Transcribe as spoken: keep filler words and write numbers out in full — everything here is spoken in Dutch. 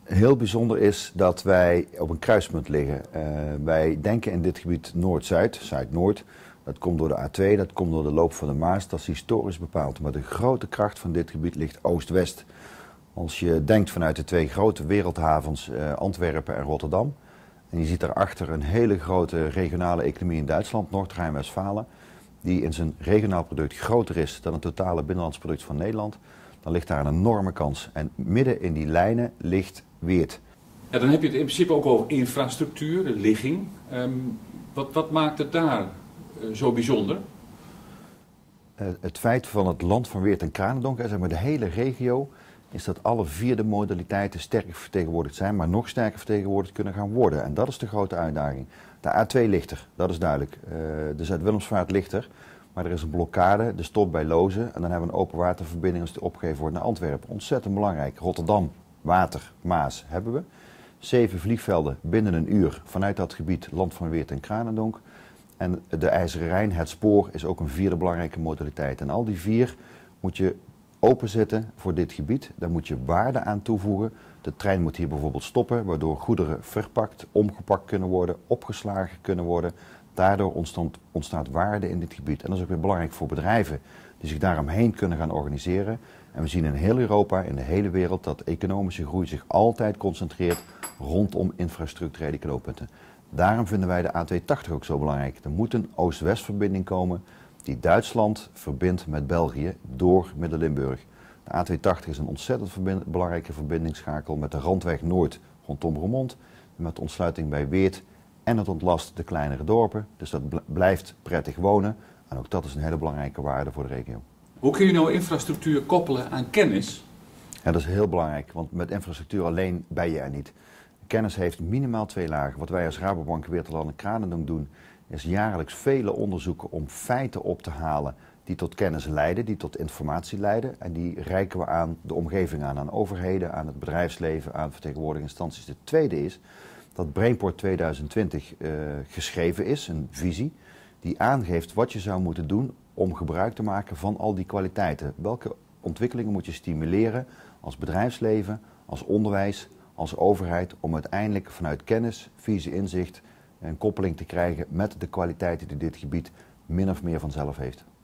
heel bijzonder is dat wij op een kruispunt liggen. Uh, wij denken in dit gebied Noord-Zuid, Zuid-Noord. Dat komt door de A twee, dat komt door de loop van de Maas. Dat is historisch bepaald. Maar de grote kracht van dit gebied ligt Oost-West. Als je denkt vanuit de twee grote wereldhavens uh, Antwerpen en Rotterdam. En je ziet daarachter een hele grote regionale economie in Duitsland, Noord-Rijn-Westfalen. Die in zijn regionaal product groter is dan het totale binnenlands product van Nederland. Dan ligt daar een enorme kans. En midden in die lijnen ligt Weert. Ja, dan heb je het in principe ook over infrastructuur, de ligging. Um, wat, wat maakt het daar uh, zo bijzonder? Uh, het feit van het land van Weert en Kranendonk, zeg maar de hele regio, is dat alle vier de modaliteiten sterk vertegenwoordigd zijn, maar nog sterker vertegenwoordigd kunnen gaan worden. En dat is de grote uitdaging. De A twee ligt er, dat is duidelijk. Uh, de Zuid-Willemsvaart ligt er, maar er is een blokkade, de stop bij Lozen. En dan hebben we een open waterverbinding als die opgegeven wordt naar Antwerpen. Ontzettend belangrijk. Rotterdam, water, Maas hebben we. Zeven vliegvelden binnen een uur vanuit dat gebied, land van Weert en Kranendonk. En de IJzeren Rijn, het spoor, is ook een vierde belangrijke modaliteit. En al die vier moet je openzetten voor dit gebied. Daar moet je waarde aan toevoegen. De trein moet hier bijvoorbeeld stoppen, waardoor goederen verpakt, omgepakt kunnen worden, opgeslagen kunnen worden. Daardoor ontstaat, ontstaat waarde in dit gebied. En dat is ook weer belangrijk voor bedrijven die zich daaromheen kunnen gaan organiseren. En we zien in heel Europa, in de hele wereld, dat economische groei zich altijd concentreert rondom infrastructurele knooppunten. Daarom vinden wij de A tweehonderdtachtig ook zo belangrijk. Er moet een Oost-West verbinding komen die Duitsland verbindt met België door Midden-Limburg. De A tweehonderdtachtig is een ontzettend verbind belangrijke verbindingsschakel met de Randweg Noord rondom Roermond, met de ontsluiting bij Weert en het ontlast de kleinere dorpen. Dus dat blijft prettig wonen en ook dat is een hele belangrijke waarde voor de regio. Hoe kun je nou infrastructuur koppelen aan kennis? Ja, dat is heel belangrijk, want met infrastructuur alleen ben je er niet. Kennis heeft minimaal twee lagen. Wat wij als Rabobank Weerterland en Kranendonk doen, is jaarlijks vele onderzoeken om feiten op te halen die tot kennis leiden, die tot informatie leiden. En die reiken we aan de omgeving aan, aan overheden, aan het bedrijfsleven, aan vertegenwoordigende instanties. De tweede is dat Brainport tweeduizend twintig uh, geschreven is, een visie, die aangeeft wat je zou moeten doen om gebruik te maken van al die kwaliteiten. Welke ontwikkelingen moet je stimuleren als bedrijfsleven, als onderwijs, als overheid, om uiteindelijk vanuit kennis, visie, inzicht een koppeling te krijgen met de kwaliteiten die dit gebied min of meer vanzelf heeft.